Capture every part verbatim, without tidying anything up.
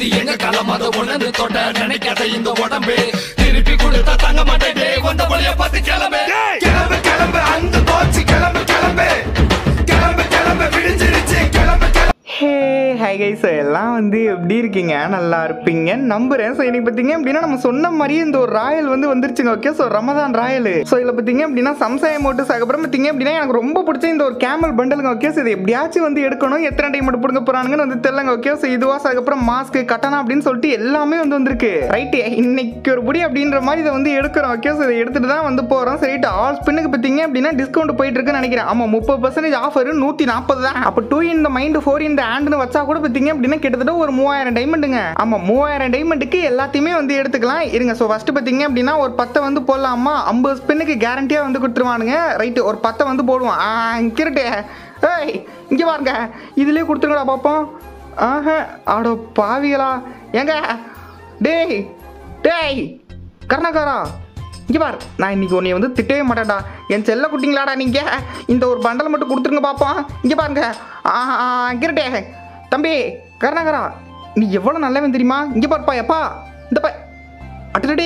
இது எங்க காலம் அதை ஒண்ணு தொட்ட நினைக்காத இந்த உடம்பு திருப்பி கொடுத்தா தங்க மாட்டேன் வந்த வழிய பார்த்து கிளம்பு கிளம்பு கிளம்பு அந்த போச்சு கிளம்பு கிளம்பு கிளம்பு கிளம்பு விடிஞ்சிருச்சு கிளம்பு கிளம்பு. ஹே ஹை கைஸ், எல்லாம் வந்து எப்படி இருக்கீங்க? நல்லா இருப்பீங்க நம்புறேன். ஸோ இன்னைக்கு பார்த்தீங்க அப்படின்னா நம்ம சொன்ன மாதிரியே இந்த ஒரு ராயல் வந்து வந்துருச்சுங்க. Okay, so Ramadan royal. So இதில் பார்த்தீங்க அப்படின்னா சம்சாய மோட்டர்ஸ் அதுக்கப்புறம் பார்த்தீங்க அப்படின்னா எனக்கு ரொம்ப பிடிச்ச இந்த ஒரு கேமல் பண்டலுங்க. ஓகே, ஸோ இது எப்படியாச்சும் வந்து எடுக்கணும். எத்தனை டைம் மட்டும் பிடுங்க போறாங்கன்னு வந்து தெரியலங்க. ஓகே, ஸோ இதுவா அதுக்கப்புறம் மாஸ்க் கட்டணா அப்படின்னு சொல்லிட்டு எல்லாமே வந்து வந்திருக்கு. ரைட்டு, இன்னைக்கு ஒரு புடி அப்படின்ற மாதிரி இதை வந்து எடுக்கிறோம். ஓகே, ஸோ இதை எடுத்துட்டு தான் வந்து போகிறோம். சரிட்டு, ஆல் ஸ்பின்னுக்கு பார்த்தீங்க அப்படின்னா டிஸ்கவுண்ட் போயிட்டு இருக்குன்னு நினைக்கிறேன். ஆமாம், முப்பது பர்சன்டேஜ் ஆஃபர் நூற்றி நாற்பது தான். அப்போ two in the mind four in the ஹேண்ட்னு வச்சா கூட பார்த்தீங்க அப்படின்னா கிட்டத்தட்ட ஒரு மூவாயிரம் டைமண்டுங்க. ஆமாம், மூவாயிரம் டைமண்டுக்கு எல்லாத்தையுமே வந்து எடுத்துக்கலாம். இருங்க, ஸோ ஃபர்ஸ்ட் பார்த்தீங்க அப்படின்னா ஒரு பத்தை வந்து போடலாமா? ஐம்பது ஸ்பின்னுக்கு கேரண்டியாக வந்து கொடுத்துருவானுங்க. ரைட்டு, ஒரு பத்தை வந்து போடுவோம். ஆ கிரட்டே, ஏய் இங்கே பாருங்க, இதுலேயே கொடுத்துருங்கடா பார்ப்போம். ஆஹ, ஆடோ பாவிகளா, ஏங்க டேய் டேய் கர்ணாகாரா, இங்கே பார், நான் இன்னைக்கு உன்னை வந்து திட்டவே மாட்டேன்டா. என் செல்ல குட்டிங்களாடா நீங்கள், இந்த ஒரு பண்டல் மட்டும் கொடுத்துருங்க பார்ப்போம். இங்கே பாருங்க. ஆ கிரட்டே தம்பி கருணாகரா, நீ எவ்வளோ நல்லவன் தெரியுமா? இங்கே பாருப்பா, எப்பா இந்த ப அட்டடே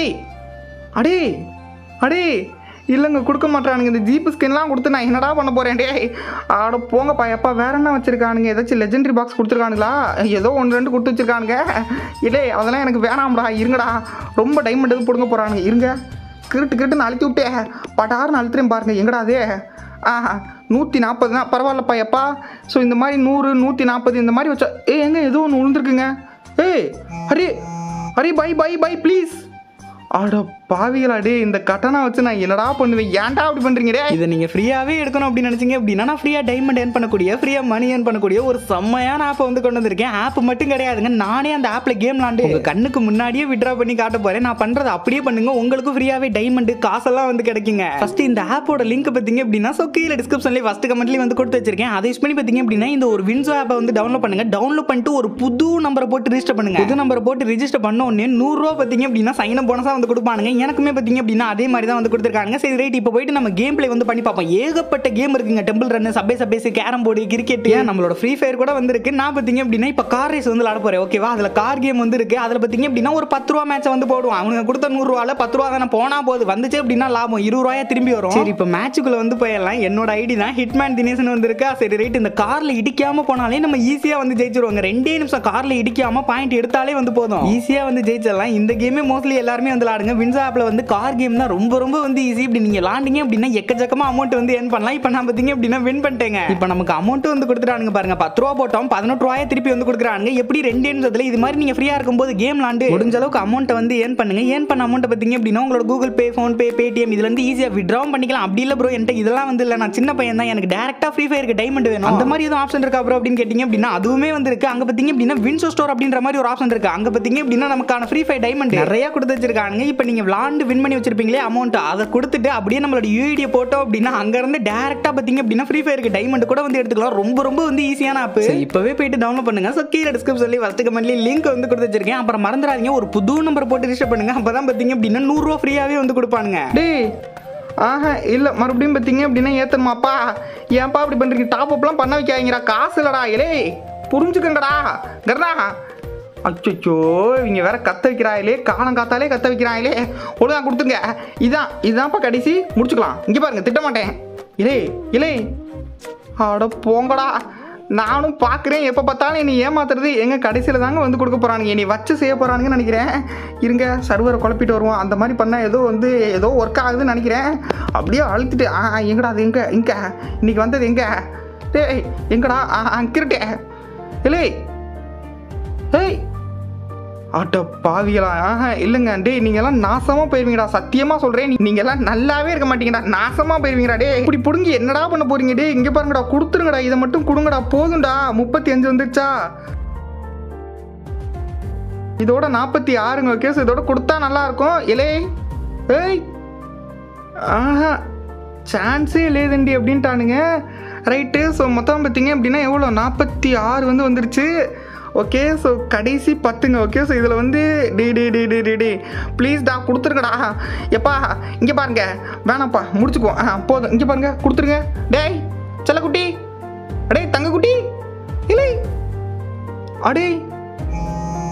அடே அடே இல்லைங்க, கொடுக்க மாட்டானுங்க. இந்த ஜீப்பு ஸ்கின்லாம் கொடுத்து நான் என்னடா பண்ண போகிறேன்? டே ஆட போங்கப்பா. எப்பா வேற என்ன வச்சுருக்கானுங்க? ஏதாச்சும் லெஜெண்டரி பாக்ஸ் கொடுத்துருக்கானுங்களா? ஏதோ ஒன்று ரெண்டு கொடுத்து வச்சுருக்கானுங்க. இல்லை அதெல்லாம் எனக்கு வேணாம்டா. இருங்கடா, ரொம்ப டைமண்ட் எதுவும் பிடுங்க போகிறானுங்க. இருங்க, கிருட்டு கிருட்டுன்னு அழுத்தி விட்டே பட்டாருன்னு அழுத்துறேன் பாருங்க. எங்கடா அது? ஆஹா, நூற்றி நாற்பது தான், பரவாயில்லப்பா எப்பா. ஸோ இந்த மாதிரி நூறு நூற்றி நாற்பது இந்த மாதிரி வச்சா ஏ எங்க ஏதோ ஒன்று விழுந்துருக்குங்க. ஏய் Hari Hari bye bye bye please. ஆடோ பாவிகளா, டே இந்த கட்டணா வச்சு நான் என்னடா பண்ணுவேன்? ஏன்டா அப்படி பண்ணுறீங்க? டே இதை நீங்கள் ஃப்ரீயாகவே எடுக்கணும் அப்படின்னு நினச்சிங்க அப்படின்னா நான் ஃப்ரீயாக டைமண்ட் ஏர்ன் பண்ணக்கூடிய ஃப்ரீயாக மணி ஏர்ன் பண்ணக்கூடிய ஒரு செம்மையான ஆப்பை வந்து கொண்டு வந்திருக்கேன். ஆப் மட்டும் கிடையாதுங்க, நானே அந்த ஆப்பில் கேம் விளாண்டு உங்கள் கண்ணுக்கு முன்னாடியே விட்ரா பண்ணி காட்ட போகிறேன். நான் பண்ணுறது அப்படியே பண்ணுங்க, உங்களுக்கும் ஃப்ரீயாகவே டைமண்டு காசெல்லாம் வந்து கிடைக்குங்க. ஃபர்ஸ்ட் இந்த ஆப்போட லிங்க் பார்த்தீங்க அப்படின்னா ஸோ கீழே டிஸ்கிரிப்ஷன்லேயே ஃபஸ்ட் கமெண்ட்லேயே வந்து கொடுத்து வச்சிருக்கேன். அதை யூஸ் பண்ணி பார்த்தீங்க அப்படின்னா இந்த ஒரு வின்சோ ஆப்பை வந்து டவுன்லோட் பண்ணுங்க. டவுன்லோட் பண்ணிட்டு ஒரு புது நம்பரை போட்டு ரிஜிஸ்டர் பண்ணுங்க. புது நம்பரை போட்டு ரிஜிஸ்டர் பண்ண உடனே நூறுரூவா பார்த்தீங்க அப்படின்னா சைன் அப் போனஸாக வந்து கொடுப்பானுங்க. எனக்குமே பார்த்தீங்க அப்படின்னா அதே மாதிரி தான் வந்து கொடுத்துருக்காங்க. சரி ரைட், இப்போ போயிட்டு நம்ம கேம் பிளே வந்து பண்ணி பார்ப்போம். ஏகப்பட்ட கேம் இருக்குங்க. Temple run, subway surfers, carrom board, cricket, நம்மளோட ஃப்ரீ ஃபயர் கூட வந்து இருக்கு. நான் பார்த்தீங்க அப்படின்னா இப்போ கார் ரேஸ் வந்து விளாட போறேன். ஓகேவா, அதில் கார் கேம் வந்து இருக்கு. அதில் பார்த்தீங்க அப்படின்னா ஒரு பத்து ரூபா மேட்ச் வந்து போடுவோம். அவனுங்க கொடுத்த நூறு ரூபால பத்து ரூபா தானே போனா போது, வந்துச்சு அப்படின்னா லாபம் இருபது ரூபாயா திரும்பி வரும். சரி, இப்போ மேட்சுக்குள்ள வந்து போயிடலாம். என்னோட ஐடி தான் ஹிட்மேன் தினேசன் வந்து இருக்கா. சரி ரைட், இந்த கார்ல இடிக்காம போனாலே நம்ம ஈஸியா வந்து ஜெயிச்சிருவாங்க. ரெண்டே நிமிஷம் கார்ல இடிக்காம பாயிண்ட் எடுத்தாலே வந்து போதும், ஈஸியா வந்து ஜெயிச்சிடலாம். இந்த கேமே மோஸ்ட்லி எல்லாருமே வந்து விளாடுங்க. வின்சோ ஆப்ல வந்து கார் கேம் தான் ரொம்ப ரொம்ப வந்து ஈஸி. இப்படி நீங்க விளாண்டிங்க அப்படின்னா எக்கச்சக்கமா அமௌண்ட் வந்து ஏர்ன் பண்ணலாம். இப்போ நான் பார்த்தீங்க அப்படின்னா வின் பண்ணிட்டேங்க. இப்போ நமக்கு அமௌண்ட் வந்து கொடுத்துட்டானுங்க பாருங்க. பத்து ரூபா போட்டோம், பதினெட்டு ரூபாயை திருப்பி வந்து கொடுக்குறாங்க. எப்படி ரெண்டு நிமிஷத்துல இது மாதிரி நீங்க ஃப்ரீயா இருக்கும்போது கேம் விளாண்டு முடிஞ்ச அளவுக்கு அமௌண்ட்டை வந்து ஏர்ன் பண்ணுங்க. ஏர்ன் பண்ண அமௌண்ட் பார்த்தீங்க அப்படின்னா உங்களோட Google Pay, PhonePe, Paytm இதுல இருந்து ஈஸியா வித்ட்ராவும் பண்ணிக்கலாம். அப்படி இல்ல ப்ரோ என்கிட்ட இதெல்லாம் வந்து இல்ல, நான் சின்ன பையன் தான், எனக்கு டேரக்டா ஃப்ரீ ஃபயருக்கு டைமண்ட் வேணும், அந்த மாதிரி எதுவும் ஆப்ஷன் இருக்கா ப்ரோ அப்படின்னு கேட்டீங்க அப்படின்னா அதுவுமே வந்து இருக்கு. அங்க பார்த்தீங்க அப்படின்னா வின்சோ ஸ்டோர் அப்படின்ற மாதிரி ஒரு ஆப்ஷன் இருக்கு. அங்க பார்த்தீங்க அப்படின்னா நமக்கான ஃப்ரீ ஃபயர் டைமண்ட் நிறைய கொடுத்து வச்சிருக்காங்க. இப்போ நீங்க விளாண்டு வின் பண்ணி வச்சிருப்பீங்களே அமௌண்ட், அதை கொடுத்துட்டு அப்படியே நம்மளோட யூஐடியை போட்டோம் அப்படின்னா அங்க இருந்து டைரக்டா பாத்தீங்க அப்படின்னா ஃப்ரீ ஃபயருக்கு டைமண்ட் கூட வந்து எடுத்துக்கலாம். ரொம்ப ரொம்ப வந்து ஈஸியான ஆப். இப்பவே போயிட்டு டவுன்லோட் பண்ணுங்க. சோ கீழ டிஸ்கிரிப்ஷன்ல ஃபர்ஸ்ட் கமெண்ட்ல லிங்க் வந்து கொடுத்து வச்சிருக்கேன். அப்புறம் மறந்துடாதீங்க ஒரு புது நம்பர் போட்டு ரிஜிஸ்டர் பண்ணுங்க. அப்பதான் பாத்தீங்க அப்படின்னா நூறு ரூபாய் ஃப்ரீயாவே வந்து கொடுப்பானுங்க. டேய் ஆஹா இல்லை, மறுபடியும் பார்த்தீங்க அப்படின்னா ஏத்தணுமாப்பா? ஏன்ப்பா அப்படி பண்றீங்க? டாப் அப்லாம் பண்ண வைக்காதீங்கடா, காசு இல்லடா. இலே புரிஞ்சுக்கங்கடா கர்ணா. அச்சோ, இவங்க வேற கத்த வைக்கிறாங்களே, காலம் காத்தாலே கத்த வைக்கிறாங்களே. ஒழுங்கா கொடுத்துங்க. இதான் இதான்ப்பா கடைசி, முடிச்சுக்கலாம். இங்கே பாருங்க, திட்ட மாட்டேன். இலே இலே ஆட போங்கடா. நானும் பார்க்குறேன், எப்போ பார்த்தாலும் என்னை ஏமாத்துறது. எங்கள் கடைசியில் தாங்க வந்து கொடுக்க போகிறானுங்க, என்னை வச்சு செய்ய போகிறானுங்கன்னு நினைக்கிறேன். இருங்க, சர்வரை குழப்பிட்டு வருவோம். அந்த மாதிரி பண்ணால் ஏதோ வந்து ஏதோ ஒர்க் ஆகுதுன்னு நினைக்கிறேன். அப்படியே அழுத்திட்டு ஆ எங்கடா அது? எங்கே இங்கே இன்னைக்கு வந்தது எங்கே? டேய் எங்கடா? ஆ கிருட்டே இல்லை ஏய் ஆட்டோ பாவிகளா. ஆஹா இல்லைங்க, டே நீங்கெல்லாம் நாசமாக போயிருவீங்கடா. சத்தியமாக சொல்கிறேன், நீங்கெல்லாம் நல்லாவே இருக்க மாட்டீங்கடா, நாசமாக போயிருவீங்கடா. டே இப்படி பிடுங்கி என்னடா பண்ண போறீங்க? டே இங்கே பாருங்கடா, கொடுத்துருங்கடா, இதை மட்டும் கொடுங்கடா, போதும்டா. முப்பத்தி அஞ்சு வந்துருச்சா? இதோட நாற்பத்தி ஆறுங்க. ஓகே, ஸோ இதோட கொடுத்தா நல்லா இருக்கும். இலே ஏய் ஆஹா சான்ஸே இல்லையதண்டி அப்படின்ட்டானுங்க. ரைட்டு, ஸோ மொத்தம் பார்த்தீங்க அப்படின்னா எவ்வளோ? நாற்பத்தி ஆறு வந்து வந்துருச்சு. ஓகே, ஸோ கடைசி பத்துங்க. ஓகே, ஸோ இதில் வந்து டி டி டி டி டி டி ப்ளீஸ்டா கொடுத்துருங்கடா. எப்பா இங்கே பாருங்க, வேணாப்பா முடிச்சுக்குவோம். ஆ போதும், இங்கே பாருங்க கொடுத்துருங்க. டேய் செல்லக்குட்டி, அடே தங்கக்குட்டி, இல்லை அடே ஏ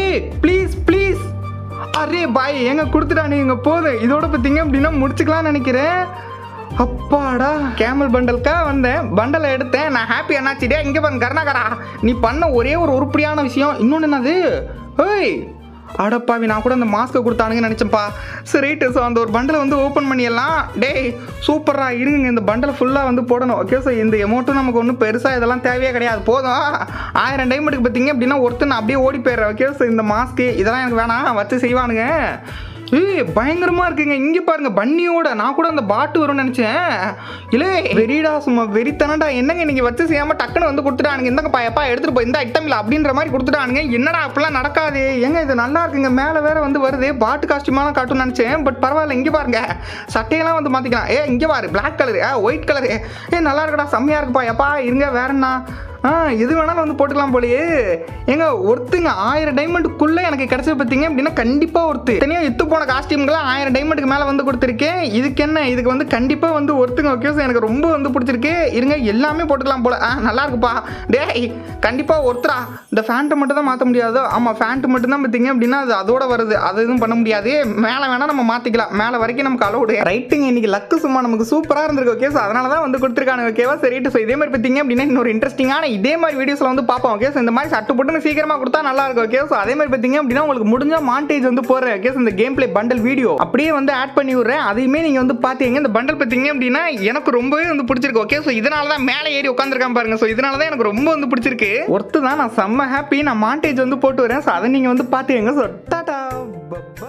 ஏய் ப்ளீஸ் ப்ளீஸ் அரே பாய் எங்க கொடுத்துட்டானுங்க போதும் இதோட பார்த்தீங்க அப்படின்னா முடிச்சுக்கலாம்னு நினைக்கிறேன். அப்பாடா கேமல் பண்டலுக்கா வந்தேன், பண்டலை எடுத்தேன், நான் ஹாப்பி என்னாச்சுடே. இங்கே பாருங்க கருணாகரா, நீ பண்ண ஒரே ஒரு உருப்படியான விஷயம். இன்னொன்று என்னது, ஏய் அடப்பாவி நான் கூட அந்த மாஸ்க்கை கொடுத்தானுங்கன்னு நினச்சேன்ப்பா. சரி ரைட்டு, ஸோ அந்த ஒரு பண்டலை வந்து ஓப்பன் பண்ணிடலாம். டேய் சூப்பரா இருங்க, இந்த பண்டலை ஃபுல்லாக வந்து போடணும். ஓகே ஸோ இந்த எமௌண்ட்டும் நமக்கு ஒன்றும் பெருசாக இதெல்லாம் தேவையே கிடையாது, போதும். ஆயிரம் டைமண்டுக்கு பார்த்தீங்க அப்படின்னா ஒருத்தர் நான் அப்படியே ஓடி போயிடுறேன். ஓகே ஸோ இந்த மாஸ்க்கு இதெல்லாம் எனக்கு வேணாம், வச்சு செய்வானுங்க. ஏய் பயங்கரமா இருக்குங்க, இங்க பாருங்க பன்னியோட. நான் கூட அந்த பாட்டு வரும்னு நினைச்சேன். இல்லை வெறிடா, சும்மா வெறித்தனடா. என்னங்க நீங்க வச்சு செய்யாம டக்குன்னு வந்து கொடுத்துட்டானுங்க. இந்தங்க பாயப்பா எடுத்துட்டு போய் இந்த ஐட்டம் இல்லை அப்படின்ற மாதிரி கொடுத்துட்டானுங்க. என்னடா அப்படிலாம் நடக்காது. ஏங்க இது நல்லா இருக்குங்க, மேலே வேற வந்து வருது. பாட்டு காஸ்டியூமான காட்டும்னு நினைச்சேன், பட் பரவாயில்ல. இங்க பாருங்க சட்டையெல்லாம் வந்து மாத்திக்கலாம். ஏ இங்க பாரு பிளாக் கலரு, ஒயிட் கலரு. ஏ நல்லா இருக்குடா, செம்மையா இருக்குப்பா. எப்பா இருங்க வேற என்ன, ஆ எது வேணாலும் வந்து போட்டுக்கலாம் போலயே. ஏங்க ஒருத்துங்க ஆயிரம் டைமண்டுக்குள்ளே எனக்கு கிடைச்சது பார்த்தீங்க அப்படின்னா கண்டிப்பாக ஒருத்து. தனியாக எத்து போன காஸ்டியூம்களை ஆயிரம் டைமண்டுக்கு மேலே வந்து கொடுத்துருக்கேன். இதுக்கு என்ன, இதுக்கு வந்து கண்டிப்பாக வந்து ஒருத்துங்க. ஓகே சார் எனக்கு ரொம்ப வந்து பிடிச்சிருக்கு. இருங்க எல்லாமே போட்டுக்கலாம் போல. ஆ நல்லா இருக்குப்பா. டேய் கண்டிப்பாக ஒருத்தரா. இந்த ஃபேண்ட்டை மட்டும் தான் மாற்ற முடியாது. ஆமாம் ஃபேண்ட்டு மட்டும் தான் பார்த்தீங்க அப்படின்னா அது அதோட வருது, அது எதுவும் பண்ண முடியாது. மேலே வேணால் நம்ம மாற்றிக்கலாம், மேலே வரைக்கும் நமக்கு அலோடு. ரைட்டுங்க, இன்னைக்கு லக்கு சும்மா நமக்கு சூப்பராக இருந்திருக்கு. ஓகே சார் அதனால தான் வந்து கொடுத்துருக்காங்க. ஓகேவா சரிட்டு. ஸோ இதே மாதிரி பார்த்தீங்க அப்படின்னா இன்னொரு இன்ட்ரெஸ்டிங்கான இதே மாதிரி வீடியோஸ்ல வந்து பார்ப்போம். ஓகே இந்த மாதிரி சட்டு போட்டு சீக்கிரமா கொடுத்தா நல்லா இருக்கும். ஓகே சோ அதே மாதிரி பாத்தீங்க அப்படின்னா உங்களுக்கு முடிஞ்ச மாண்டேஜ் வந்து போறேன். ஓகே இந்த கேம் பிளே பண்டல் வீடியோ அப்படியே வந்து ஆட் பண்ணி விடுறேன், அதையுமே நீங்க வந்து பாத்தீங்க. இந்த பண்டல் பாத்தீங்க அப்படின்னா எனக்கு ரொம்பவே வந்து பிடிச்சிருக்கு. ஓகே சோ இதனால தான் மேலே ஏறி உட்கார்ந்திருக்கான் பாருங்க. சோ இதனால தான் எனக்கு ரொம்ப வந்து பிடிச்சிருக்கு. ஒருத்து தான் நான் செம்ம ஹாப்பி. நான் மாண்டேஜ் வந்து போட்டு வரேன். சோ அதை நீங்க வந்து பாத்துக்கங்க. So tata by.